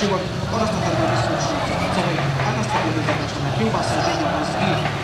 siłowni oraz na targowisku przy ulicy Końcowej, a na stadionie zapraszana kiełbasa ziemia polski.